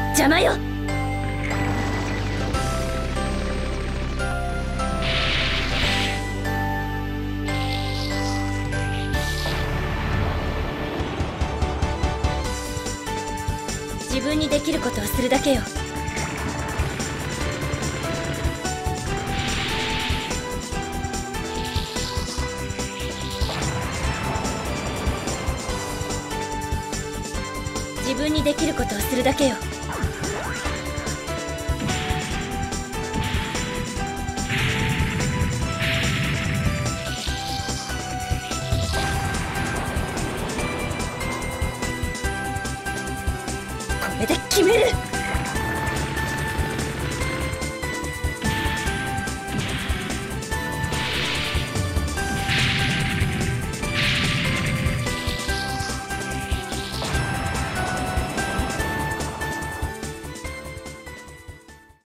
邪魔よ。自分にできることをするだけよ。自分にできることをするだけよ。これで決める。